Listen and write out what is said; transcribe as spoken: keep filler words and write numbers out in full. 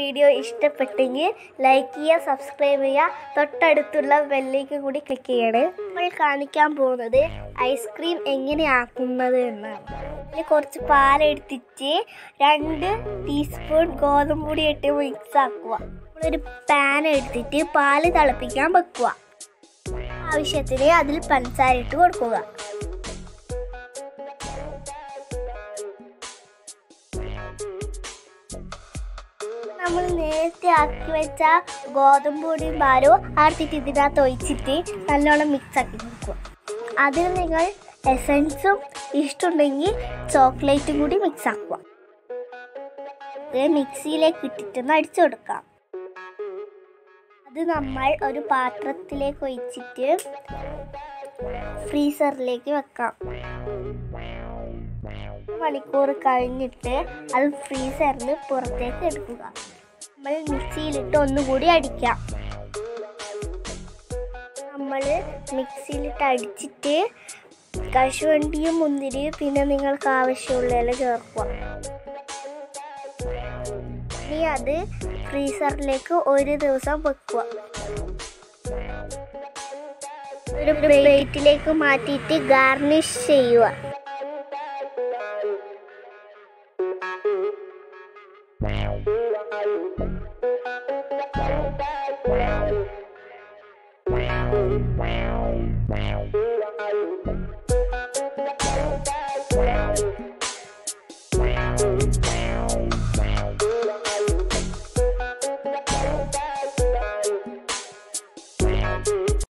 Video ഇഷ്ടപ്പെട്ടെങ്കിൽ like ചെയ്യുക, subscribe ചെയ്യുക, തൊട്ടടുത്തുള്ള ബെല്ലേക്ക് കൂടി ക്ലിക്ക് ചെയ്യണേ. നമ്മൾ കാണിക്കാൻ പോകുന്നത് ഐസ്ക്രീം എങ്ങനെയാക്കുന്നത് എന്നാണ്. അതിൽ കുറച്ച് പാലെടുത്തിട്ട് രണ്ട് ടീസ്പൂൺ ഗോതമ്പ് പൊടി ഇട്ട് മിക്സ് ആക്കുക. നമ്മളൊരു പാൻ എടുത്തിട്ട് പാല് തിളപ്പിക്കാൻ വെക്കുക. ആവശ്യത്തിന് അതിൽ പഞ്ചസാര ഇട്ട് കൊടുക്കുക. നമ്മൾ നേരത്തെ ആക്കി വെച്ച ഗോതമ്പ് പൊടിയും പാലും ആർത്തിട്ട് ഇതിനകത്ത് ഒഴിച്ചിട്ട് നല്ലോണം മിക്സ് ആക്കി കൊടുക്കുക. അതിൽ നിങ്ങൾ എസൻസും ഇഷ്ടമുണ്ടെങ്കിൽ ചോക്ലേറ്റും കൂടി മിക്സ് ആക്കുക. ഇത് മിക്സിയിലേക്ക് ഇട്ടിട്ടൊന്ന് അടിച്ചു കൊടുക്കാം. അത് നമ്മൾ ഒരു പാത്രത്തിലേക്ക് ഒഴിച്ചിട്ട് ഫ്രീസറിലേക്ക് വെക്കാം. മണിക്കൂർ കഴിഞ്ഞിട്ട് അത് ഫ്രീസറിൽ നിന്ന് പുറത്തേക്ക് എടുക്കുക. നമ്മൾ മിക്സിയിലിട്ട് ഒന്നുകൂടി അടിക്കാം. നമ്മൾ മിക്സിയിലിട്ട് അടിച്ചിട്ട് കശുവണ്ടിയും മുന്തിരിയും പിന്നെ നിങ്ങൾക്ക് ആവശ്യമുള്ളതെല്ലാം ചേർക്കുക. ഇനി അത് ഫ്രീസറിലേക്ക് ഒരു ദിവസം വെക്കുക. ഒരു പ്ലേറ്റിലേക്ക് മാറ്റിയിട്ട് ഗാർണിഷ് ചെയ്യുക. Wow, wow, wow, wow.